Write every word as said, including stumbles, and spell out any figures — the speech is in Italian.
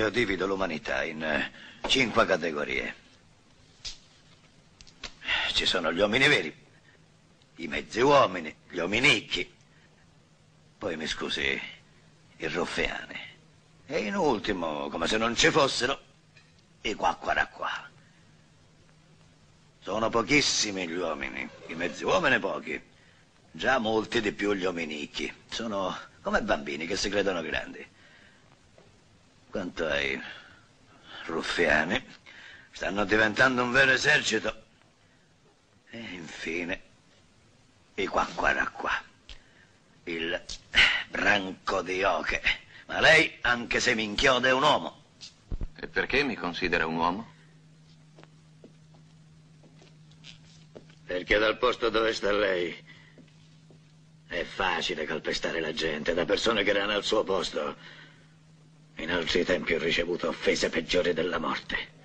io divido l'umanità in eh, cinque categorie. Ci sono gli uomini veri, i mezzi uomini, gli uominicchi, poi mi scusi, i ruffiani. E in ultimo, come se non ci fossero, i quacquaracqua. Sono pochissimi gli uomini, i mezzi uomini pochi, già molti di più gli uominicchi. Sono come bambini che si credono grandi. Quanto ai ruffiani, stanno diventando un vero esercito. E infine, i quacquaracqua, il branco di oche. Ma lei, anche se mi inchioda, è un uomo. E perché mi considera un uomo? Perché dal posto dove sta lei è facile calpestare la gente. Da persone che erano al suo posto, in altri tempi ho ricevuto offese peggiori della morte.